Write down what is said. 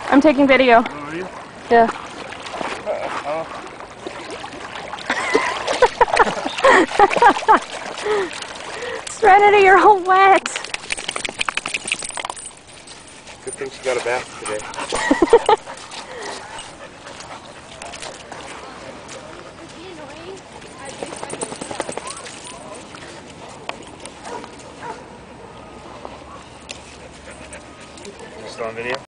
I'm taking video. Oh, are you? Yeah. Serenity, you're all wet. Good thing she got a bath today. You still on video?